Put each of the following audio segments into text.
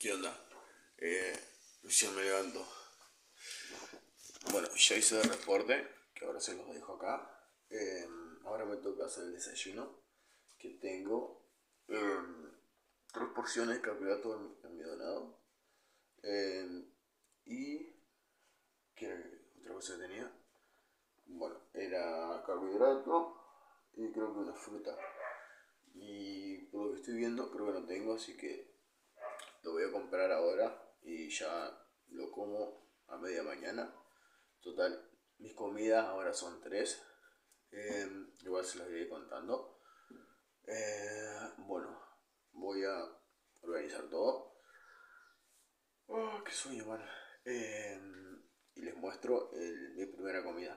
¿Qué onda? Ya me levanto. Bueno, ya hice el reporte, que ahora se los dejo acá. Ahora me toca hacer el desayuno, que tengo 3 porciones de carbohidratos en mi donado. Y ¿qué otra cosa tenía? Bueno, era carbohidrato y creo que una fruta. Y por lo que estoy viendo, creo que no tengo, así que lo voy a comprar ahora y ya lo como a media mañana. Total, mis comidas ahora son 3. Igual se las iré contando. Bueno, voy a organizar todo. Oh, qué sueño, man. Y les muestro mi primera comida.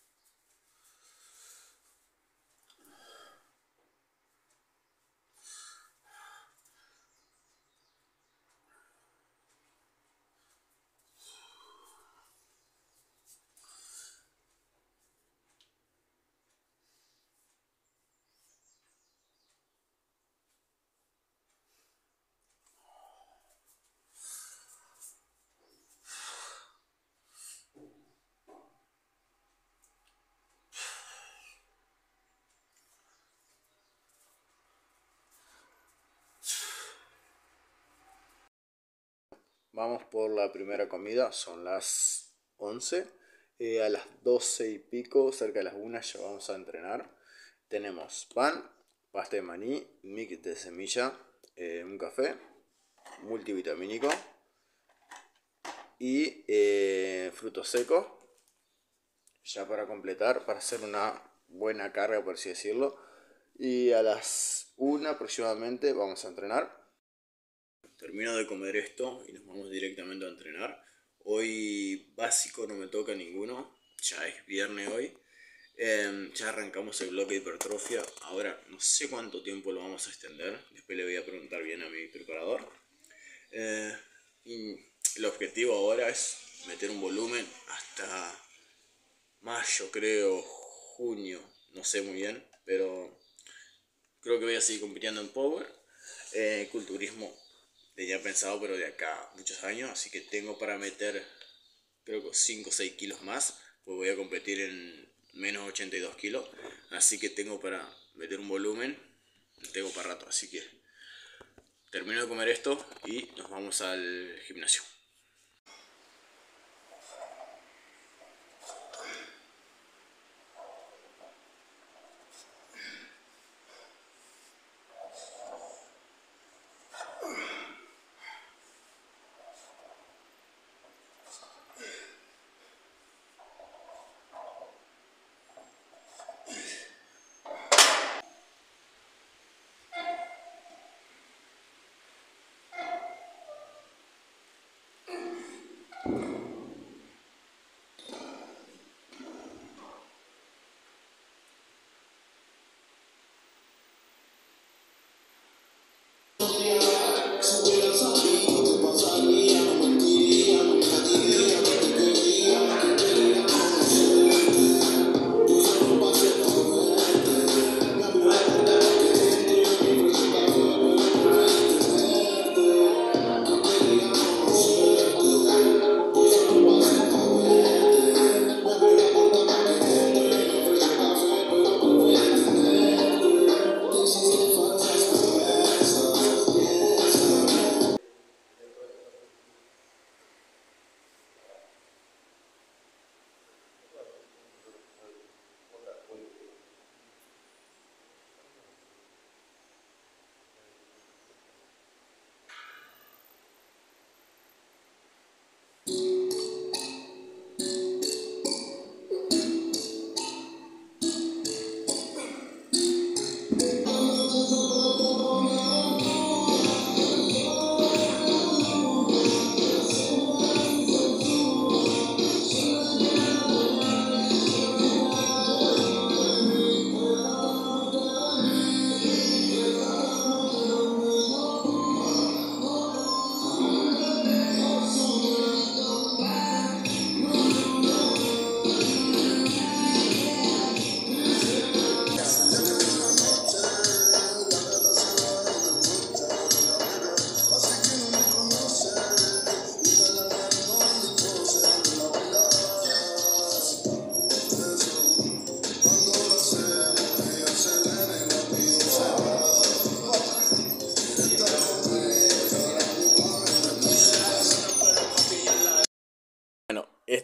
Vamos por la primera comida, son las 11. A las 12 y pico, cerca de las 1, ya vamos a entrenar. Tenemos pan, pasta de maní, mix de semilla, un café multivitamínico y frutos secos, ya para completar, para hacer una buena carga, por así decirlo. Y a las 1 aproximadamente vamos a entrenar. Termino de comer esto y nos vamos directamente a entrenar. Hoy básico no me toca ninguno, ya es viernes hoy. Ya arrancamos el bloque de hipertrofia. Ahora no sé cuánto tiempo lo vamos a extender. Después le voy a preguntar bien a mi preparador. Y el objetivo ahora es meter un volumen hasta mayo, creo, junio. No sé muy bien, pero creo que voy a seguir compitiendo en Power. Culturismo tenía pensado, pero de acá muchos años, así que tengo para meter creo que 5 o 6 kilos más, pues voy a competir en menos 82 kilos, así que tengo para meter un volumen, tengo para rato, así que termino de comer esto y nos vamos al gimnasio.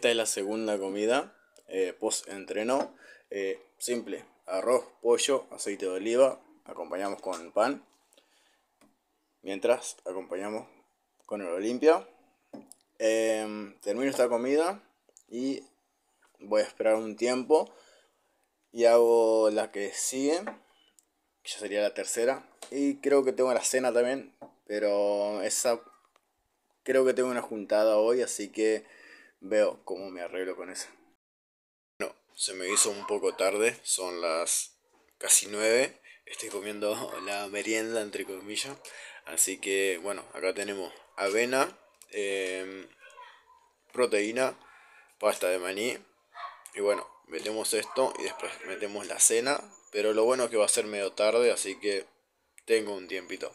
esta es la segunda comida post-entreno. Simple, arroz, pollo, aceite de oliva, acompañamos con pan, mientras acompañamos con el Olimpia. Termino esta comida y voy a esperar un tiempo y hago la que sigue, que ya sería la tercera. Y creo que tengo la cena también, pero esa creo que tengo una juntada hoy, así que veo cómo me arreglo con eso. Bueno, se me hizo un poco tarde, son las casi 9. Estoy comiendo la merienda entre comillas. Así que bueno, acá tenemos avena, proteína, pasta de maní. Y bueno, metemos esto y después metemos la cena. Pero lo bueno es que va a ser medio tarde, así que tengo un tiempito.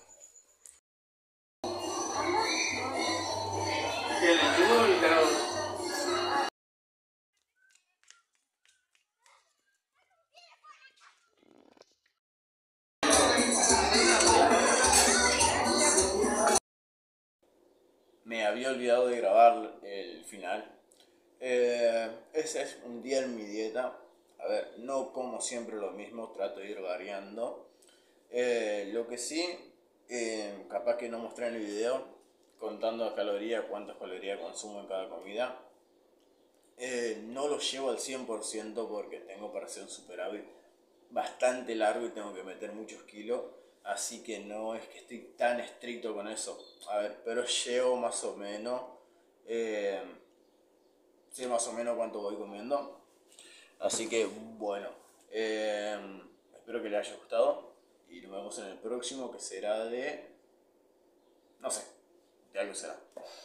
Me había olvidado de grabar el final. Ese es un día en mi dieta. A ver, no como siempre lo mismo, trato de ir variando. Lo que sí, capaz que no mostré en el video, contando las calorías, cuántas calorías consumo en cada comida. No lo llevo al 100% porque tengo para hacer un superávit bastante largo y tengo que meter muchos kilos. Así que no es que estoy tan estricto con eso. A ver, pero llevo más o menos. eh, sé más o menos cuánto voy comiendo. Así que bueno. eh, Espero que les haya gustado. Y nos vemos en el próximo, que será de... no sé, de algo será.